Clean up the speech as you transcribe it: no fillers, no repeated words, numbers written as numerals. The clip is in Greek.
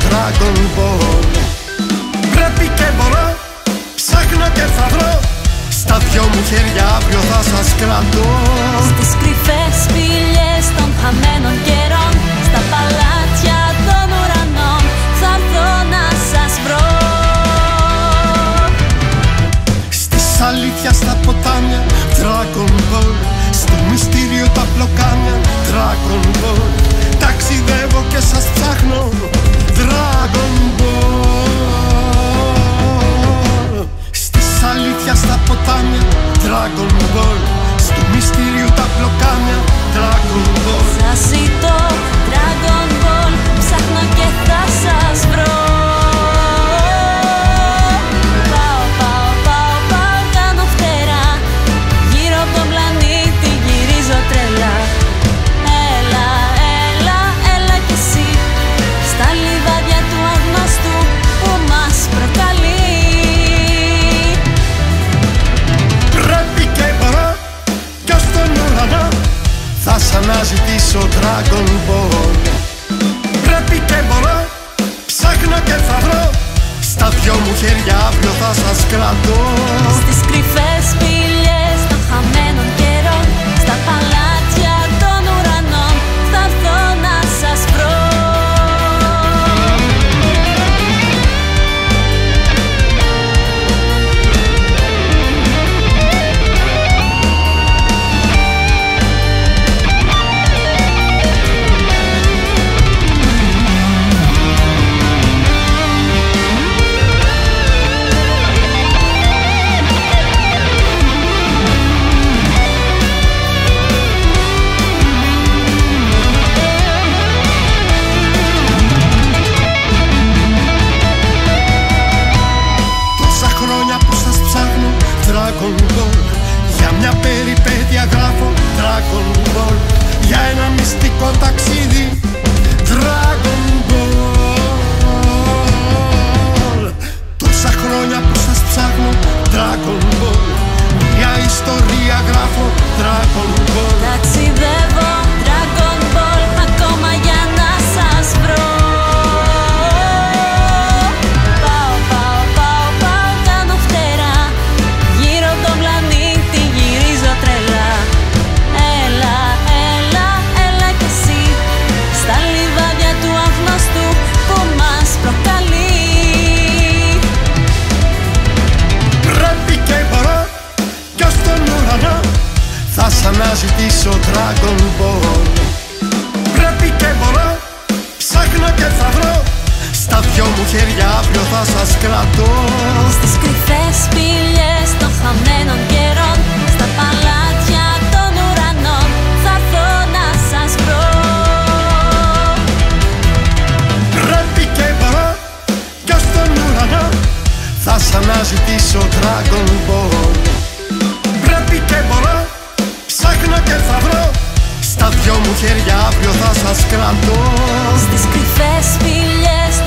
Dragon Ball. Πρέπει και μπορώ, ψάχνω και θα βρω, στα δυο μου χέρια αύριο θα σας κρατώ. Στις κρυφές σπηλιές των χαμένων καιρών, στα παλάτια των ουρανών, θα έρθω να σας βρω. Στις αλήθεια στα ποτάμια, Dragon Ball. Στο μυστήριο τα πλοκάμια, Dragon Ball. Ταξιδεύω και σας ψάχνω, Dragon Ball. Στις αλήθεια στα ποτάμια, Dragon Ball. Στο μυστήριο τα πλοκάμια, Dragon Ball. Σας ζητώ, Dragon Ball, ψάχνω και θα σας βρω. Πάω, πάω, πάω, πάω, κάνω φτερά, γύρω από τον πλανήτη γυρίζω τρελά. Έλα, έλα, έλα κι εσύ, στα λιβάδια του αγνώστου που μας προκαλεί. Πρέπει και μπορώ, κι ως τον ουρανό θα σ' αναζητήσω, Dragon Ball. Πρέπει και μπορώ, ψάχνω και θα βρω, στα δυο μου χέρια αύριο θα σας κρατώ. Στις κρυφές σπηλιές των χαμένων καιρών, στα παλάτια των ουρανών, θα έρθω να σας βρω. Dragon Ball. Για μια περιπέτεια γράφω, Dragon Ball. Για ένα μυστικό ταξίδι, Dragon Ball. Τόσα χρόνια που σας ψάχνω, Dragon Ball. Μια ιστορία γράφω, Dragon Ball. Ταξιδεύω, Dragon Ball, ακόμα για να σας βρω. Θα σ' αναζητήσω, Dragon Ball. Πρέπει και μπορώ, ψάχνω και θα βρω, στα δυο μου χέρια αύριο θα σας κρατώ. Στις κρυφές σπηλιές των χαμένων καιρών, στα παλάτια των ουρανών, θα έρθω να σας βρω. Πρέπει και μπορώ, κι ως τον ουρανό θα σ' αναζητήσω, Dragon Ball. Πρέπει και μπορώ, ψάχνω και θα βρω, στα δυο μου χέρια αύριο θα σας κρατώ. Στις κρυφές σπηλιές